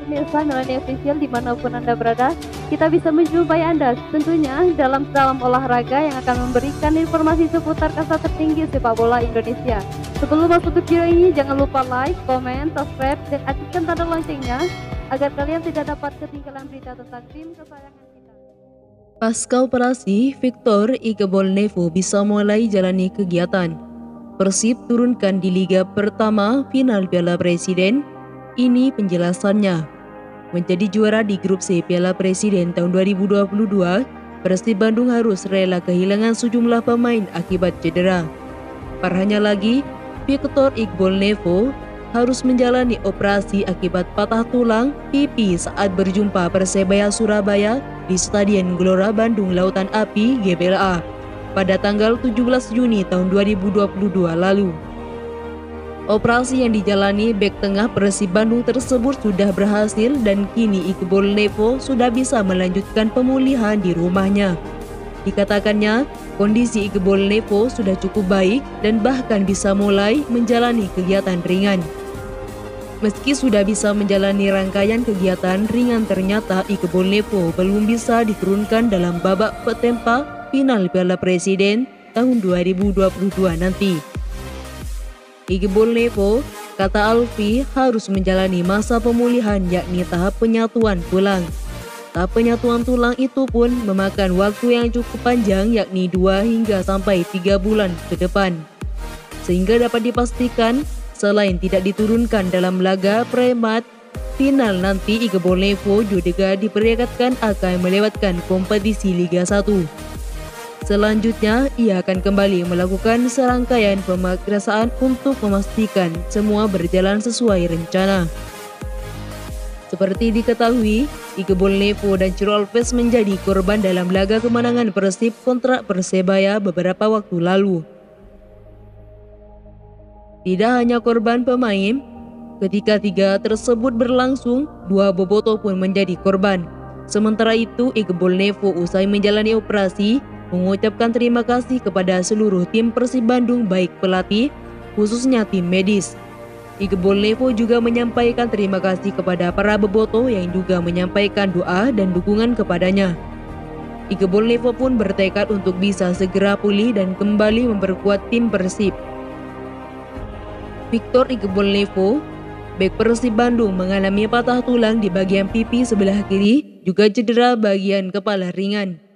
pemirsa Melani Official dimanapun Anda berada, kita bisa menjumpai Anda tentunya dalam Salam Olahraga yang akan memberikan informasi seputar kasta tertinggi sepak bola Indonesia. Sebelum masuk ke video ini, jangan lupa like, komen, subscribe, dan aktifkan tanda loncengnya agar kalian tidak dapat ketinggalan berita tentang tim kesayangan kita. Pasca operasi, Victor Igbolnevo bisa mulai jalani kegiatan. Persib turunkan di Liga Pertama final Piala Presiden. Ini penjelasannya. Menjadi juara di grup C Piala Presiden tahun 2022, Persib Bandung harus rela kehilangan sejumlah pemain akibat cedera. Parahnya lagi, Victor Igbolnevo harus menjalani operasi akibat patah tulang pipi saat berjumpa Persebaya Surabaya di Stadion Gelora Bandung Lautan Api GBLA pada tanggal 17 Juni tahun 2022 lalu. Operasi yang dijalani bek tengah Persib Bandung tersebut sudah berhasil dan kini Igbolnevo sudah bisa melanjutkan pemulihan di rumahnya. Dikatakannya, kondisi Igbolnevo sudah cukup baik dan bahkan bisa mulai menjalani kegiatan ringan. Meski sudah bisa menjalani rangkaian kegiatan ringan, ternyata Igbolnevo belum bisa diturunkan dalam babak petempa final Piala Presiden tahun 2022 nanti. Igbolnevo, kata Alfi, harus menjalani masa pemulihan yakni tahap penyatuan tulang. Tahap penyatuan tulang itu pun memakan waktu yang cukup panjang yakni 2 hingga sampai 3 bulan ke depan. Sehingga dapat dipastikan selain tidak diturunkan dalam laga premat final nanti, Igbolnevo juga diperkirakan akan melewatkan kompetisi Liga 1. Selanjutnya, ia akan kembali melakukan serangkaian pemeriksaan untuk memastikan semua berjalan sesuai rencana. Seperti diketahui, Igbolnevo dan Ciro Alves menjadi korban dalam laga kemenangan Persib kontra Persebaya beberapa waktu lalu. Tidak hanya korban pemain, ketika tiga tersebut berlangsung, 2 bobotoh pun menjadi korban. Sementara itu, Igbolnevo usai menjalani operasi mengucapkan terima kasih kepada seluruh tim Persib Bandung, baik pelatih, khususnya tim medis. Igbolnevo juga menyampaikan terima kasih kepada para bobotoh yang juga menyampaikan doa dan dukungan kepadanya. Igbolnevo pun bertekad untuk bisa segera pulih dan kembali memperkuat tim Persib. Victor Igbolnevo, bek Persib Bandung, mengalami patah tulang di bagian pipi sebelah kiri, juga cedera bagian kepala ringan.